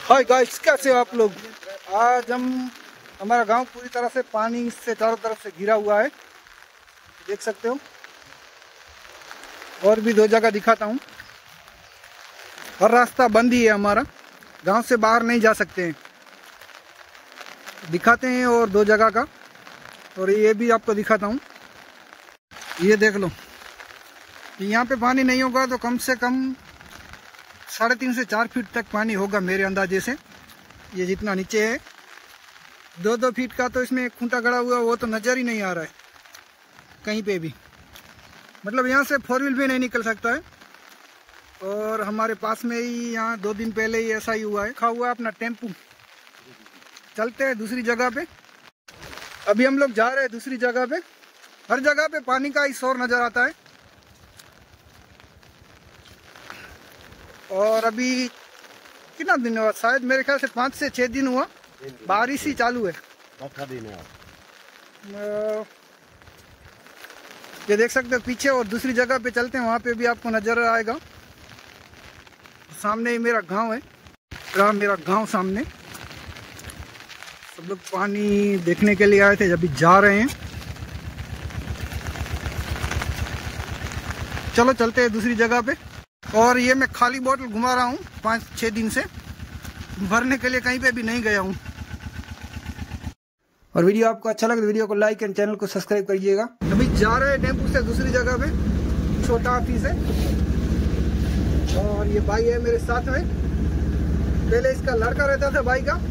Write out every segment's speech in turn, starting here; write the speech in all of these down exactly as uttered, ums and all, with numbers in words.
Hi guys, कैसे हो आप लोग। आज हम हमारा गांव पूरी तरह से पानी से चारों तरफ से घिरा हुआ है, देख सकते हो। और भी दो जगह दिखाता हूँ। और रास्ता बंद ही है, हमारा गांव से बाहर नहीं जा सकते हैं। दिखाते हैं और दो जगह का, और ये भी आपको दिखाता हूँ। ये देख लो, यहाँ पे पानी नहीं होगा तो कम से कम साढ़े तीन से चार फीट तक पानी होगा मेरे अंदाजे से। ये जितना नीचे है, दो दो फीट का तो इसमें खूंटा गड़ा हुआ, वो तो नज़र ही नहीं आ रहा है कहीं पे भी। मतलब यहाँ से फोर व्हील भी नहीं निकल सकता है। और हमारे पास में ही यहाँ दो दिन पहले ही ऐसा ही हुआ है। खा हुआ अपना टेम्पू, चलते हैं दूसरी जगह पे। अभी हम लोग जा रहे हैं दूसरी जगह पे। हर जगह पे पानी का ही शोर नज़र आता है। और अभी कितना दिन हुआ, शायद मेरे ख्याल से पाँच से छः दिन हुआ, बारिश ही चालू है। दिन है ये देख सकते हो पीछे। और दूसरी जगह पे चलते हैं, वहाँ पे भी आपको नज़र आएगा। सामने ही मेरा गांव है, रहा मेरा गांव सामने। सब लोग पानी देखने के लिए आए थे, अभी जा रहे हैं। चलो चलते हैं दूसरी जगह पे। और ये मैं खाली बोतल घुमा रहा हूँ पाँच छः दिन से, भरने के लिए कहीं पे भी नहीं गया हूँ। और वीडियो आपको अच्छा लगे तो वीडियो को लाइक एंड चैनल को सब्सक्राइब करिएगा। अभी जा रहे हैं टेम्पू से दूसरी जगह पे, छोटा ऑफिस है। और ये भाई है मेरे साथ में, पहले इसका लड़का रहता था भाई का।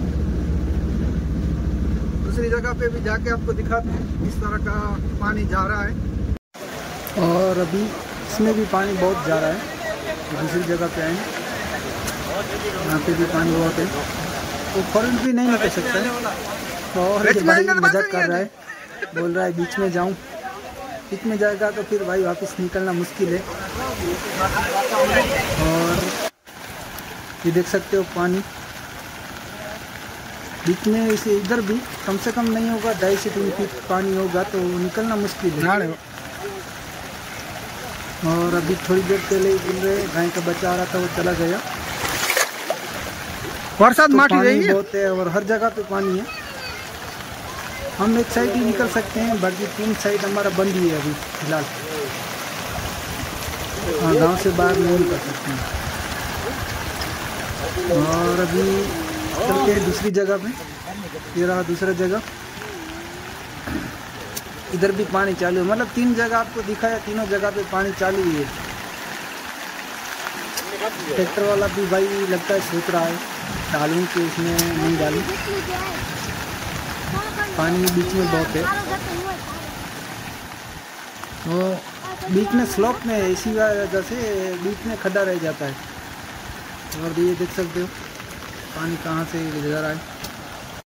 दूसरी जगह पे भी जाके आपको दिखाते हैं किस तरह का पानी जा रहा है। और अभी इसमें भी पानी बहुत जा रहा है। दूसरी जगह पे आए, यहाँ पे भी पानी बहुत है, तो फौरन भी नहीं निकल सकता है। और ये भाई मजाक कर रहा है, बोल रहा है बीच में जाऊँ। बीच में जाएगा तो फिर भाई वापस निकलना मुश्किल है। और ये देख सकते हो पानी बीच में, इसे इधर भी कम से कम नहीं होगा ढाई से तीन फीट पानी होगा, तो निकलना मुश्किल है। और अभी थोड़ी देर पहले बोल रहे गाय का बच्चा आ रहा था, वो चला गया। बरसात माटी रही है बहुत है, और हर जगह पे पानी है। हम एक साइड ही निकल सकते हैं, बाकी तीन साइड हमारा बंद ही है अभी फिलहाल। हाँ, गांव से बाहर नहीं निकल सकते हैं। और अभी चलते हैं दूसरी जगह पे। ये रहा दूसरा जगह, इधर भी पानी चालू है। मतलब तीन जगह आपको दिखाया, तीनों जगह पे पानी चालू ही है। ट्रैक्टर वाला भी भाई लगता है सोच रहा है डालूं कि उसमें नहीं डालूं, पानी बीच में बहुत है। तो बीच में स्लोप में इसी वजह से बीच में खड्डा रह जाता है। और ये देख सकते हो पानी कहाँ से गुजर रहा है।